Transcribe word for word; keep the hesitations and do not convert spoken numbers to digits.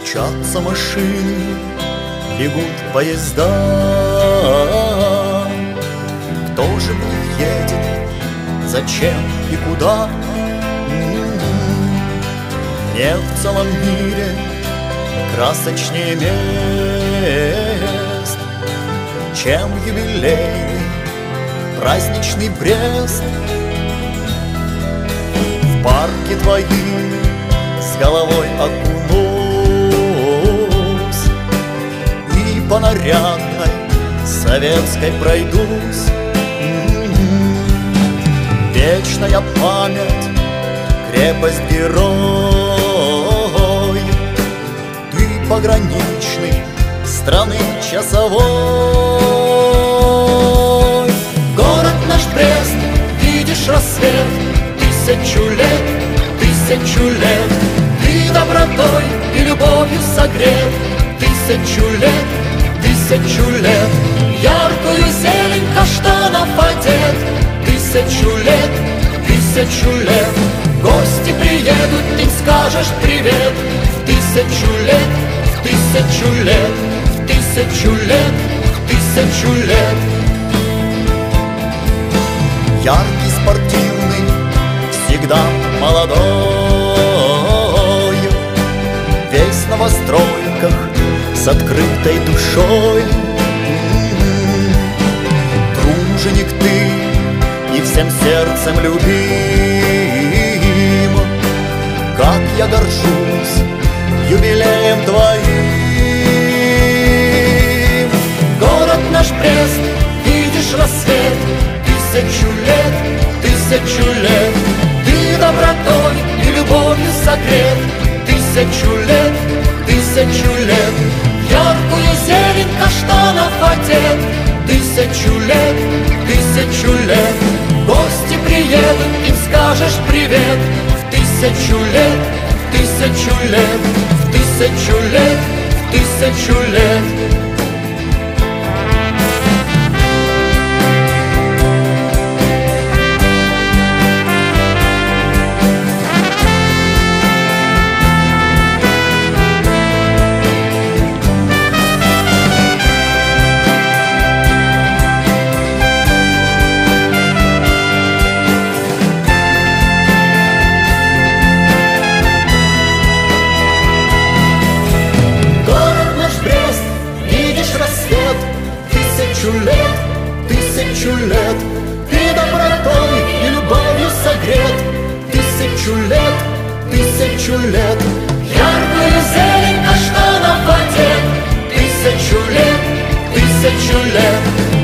Мчатся машины, бегут поезда. Кто же в них едет, зачем и куда? Нет в целом мире красочнее мест, чем юбилейный праздничный Брест. В парке твои с головой окунусь и по нарядной советской пройдусь. Вечная память, крепость герой, ты пограничный страны часовой. Город наш Брест, видишь рассвет, тысячу лет, тысячу лет. Ты добротой и любовью согрет, тысячу лет, тысячу лет. Яркую зелень каштанов одет, тысячу лет, тысячу лет. Гости приедут, им скажешь привет. В тысячу лет, в тысячу лет, в тысячу лет, в тысячу лет. Яркий, спортивный, всегда молодой, весь в новостройках с открытой душой. Труженик ты и всем сердцем любим, как я горжусь юбилеем твоим. Город наш Брест, видишь рассвет, тысячу лет, тысячу лет. Ты добротой и любовью согрет, тысячу лет, тысячу лет. Яркую зелень каштанов одет, тысячу лет, тысячу лет. Гости приедут, им скажешь привет. В тысячу лет, в тысячу лет, в тысячу лет, в тысячу лет. Тысячу лет, тысячу лет, ты добротой и любовью согрет. Тысячу лет, тысячу лет, яркую зелень каштанов одет. Тысячу лет, тысячу лет.